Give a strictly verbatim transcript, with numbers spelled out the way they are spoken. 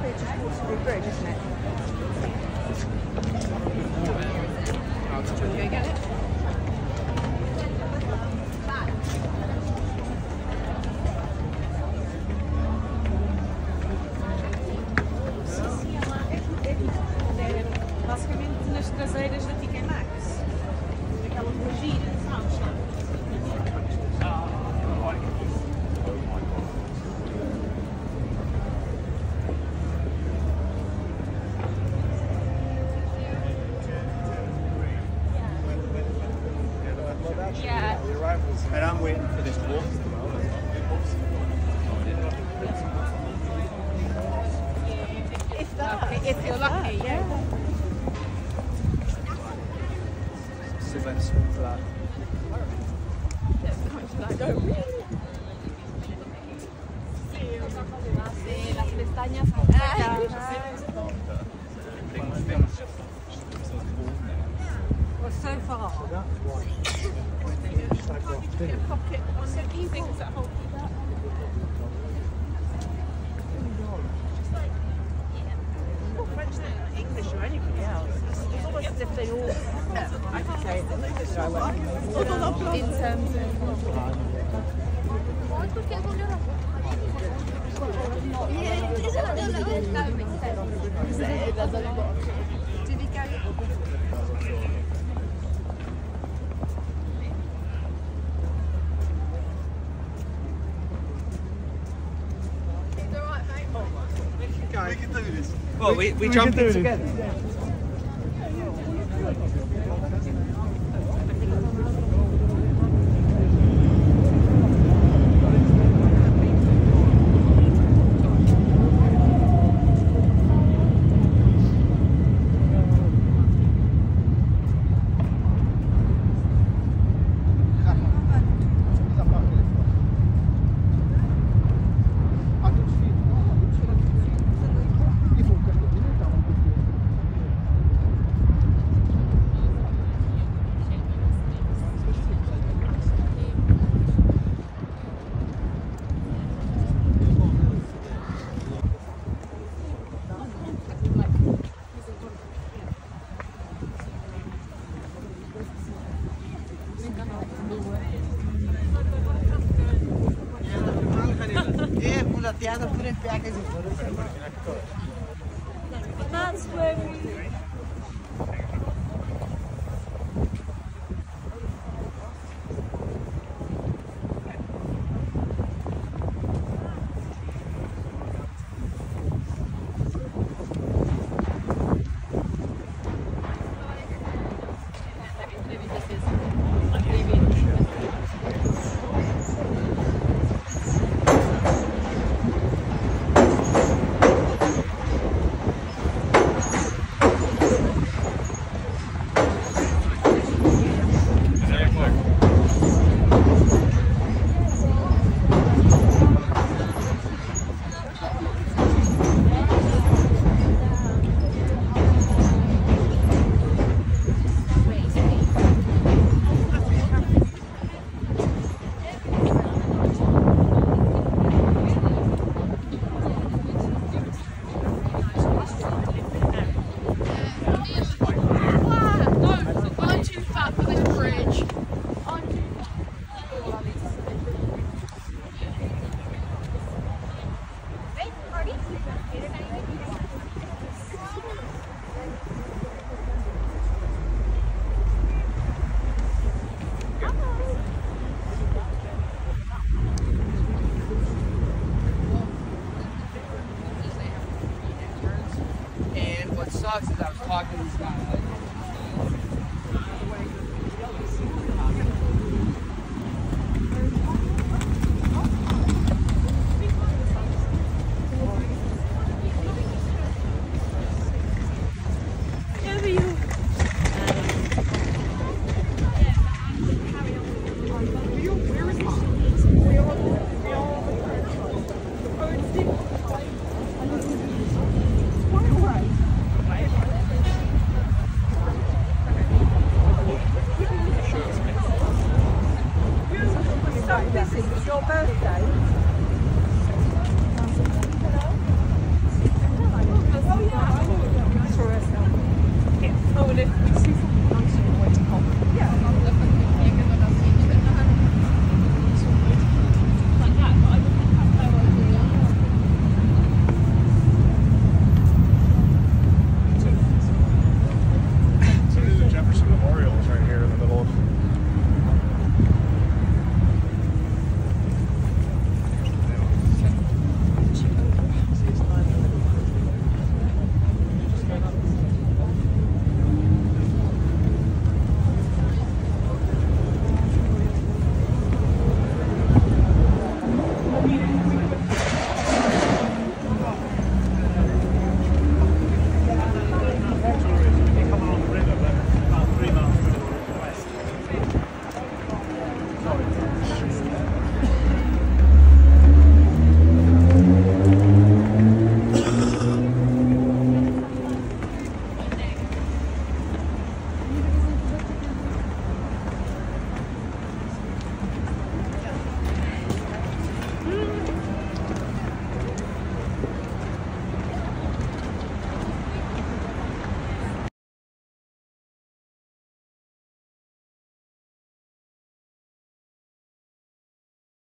it's just Waterbury Bridge, isn't it? Should we go get it? Basicamente nas traseiras da T K Maxx. Aquelas vaginas, sabes? Yeah. And I'm waiting for this walk. If that, okay, if you're lucky, yeah. So let's swim for that. Sí, las pestañas completas. We're so far. Pocket on the key things that hold you back. Well, French than English or anybody else. It's almost as if they all. I can say it. In terms of. Did he go? We can do this. Well, we, we, we jump in together. That's where we... sucks is I was talking to this guy. Like, Where is it?